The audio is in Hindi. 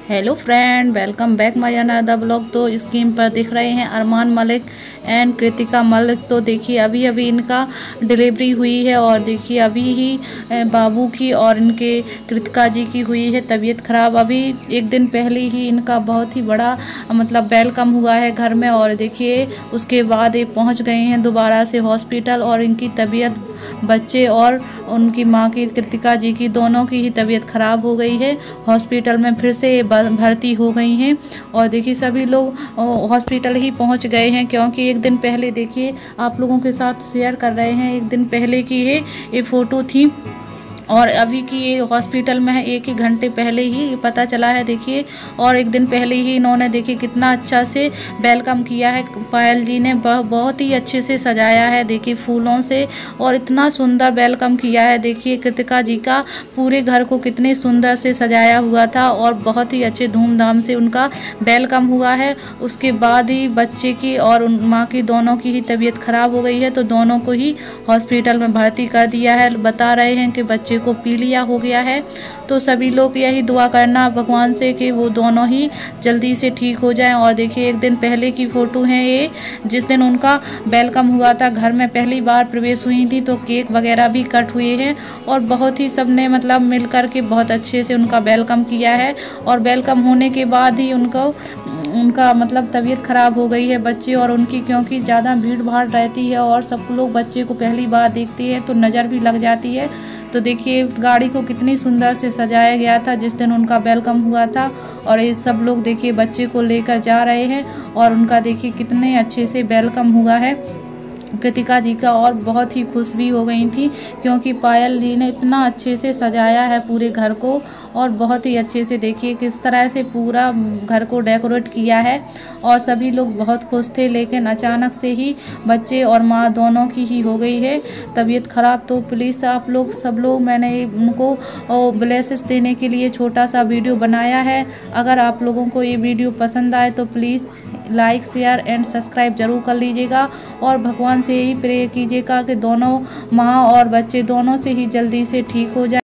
Hello friend, welcome back my another blog. तो स्क्रीन पर दिख रहे हैं अरमान मलिक एंड कृतिका मलिक। तो देखिए अभी अभी इनका डिलीवरी हुई है और देखिए अभी ही बाबू की और इनके कृतिका जी की हुई है तबीयत ख़राब। अभी एक दिन पहले ही इनका बहुत ही बड़ा मतलब वेलकम हुआ है घर में और देखिए उसके बाद ये पहुंच गए हैं दोबारा से हॉस्पिटल और इनकी तबीयत बच्चे और उनकी माँ की कृतिका जी की दोनों की ही तबीयत ख़राब हो गई है। हॉस्पिटल में फिर से भर्ती हो गई हैं और देखिए सभी लोग हॉस्पिटल ही पहुंच गए हैं क्योंकि एक दिन पहले देखिए आप लोगों के साथ शेयर कर रहे हैं, एक दिन पहले की है ये फ़ोटो थी और अभी की ये हॉस्पिटल में है। एक ही घंटे पहले ही पता चला है देखिए, और एक दिन पहले ही इन्होंने देखिए कितना अच्छा से वेलकम किया है। पायल जी ने बहुत ही अच्छे से सजाया है देखिए फूलों से और इतना सुंदर वेलकम किया है। देखिए कृतिका जी का पूरे घर को कितने सुंदर से सजाया हुआ था और बहुत ही अच्छे धूमधाम से उनका वेलकम हुआ है। उसके बाद ही बच्चे की और उन माँ की दोनों की ही तबीयत ख़राब हो गई है तो दोनों को ही हॉस्पिटल में भर्ती कर दिया है। बता रहे हैं कि बच्चे को पीलिया हो गया है। तो सभी लोग यही दुआ करना भगवान से कि वो दोनों ही जल्दी से ठीक हो जाएं। और देखिए एक दिन पहले की फ़ोटो है ये, जिस दिन उनका वेलकम हुआ था। घर में पहली बार प्रवेश हुई थी तो केक वगैरह भी कट हुए हैं और बहुत ही सबने मतलब मिल कर के बहुत अच्छे से उनका वेलकम किया है। और वेलकम होने के बाद ही उनका मतलब तबीयत ख़राब हो गई है बच्चे और उनकी, क्योंकि ज़्यादा भीड़ भाड़ रहती है और सब लोग बच्चे को पहली बार देखते हैं तो नज़र भी लग जाती है। तो देखिए गाड़ी को कितनी सुंदर से सजाया गया था जिस दिन उनका वेलकम हुआ था और ये सब लोग देखिए बच्चे को लेकर जा रहे हैं और उनका देखिए कितने अच्छे से वेलकम हुआ है कृतिका जी का। और बहुत ही खुश भी हो गई थी क्योंकि पायल जी ने इतना अच्छे से सजाया है पूरे घर को और बहुत ही अच्छे से देखिए किस तरह से पूरा घर को डेकोरेट किया है और सभी लोग बहुत खुश थे। लेकिन अचानक से ही बच्चे और माँ दोनों की ही हो गई है तबीयत ख़राब। तो प्लीज़ आप लोग सब लोग, मैंने उनको ब्लेसेस देने के लिए छोटा सा वीडियो बनाया है। अगर आप लोगों को ये वीडियो पसंद आए तो please like share and subscribe ज़रूर कर लीजिएगा और भगवान से यही प्रे कीजिएगा कि दोनों माँ और बच्चे दोनों से ही जल्दी से ठीक हो जाए।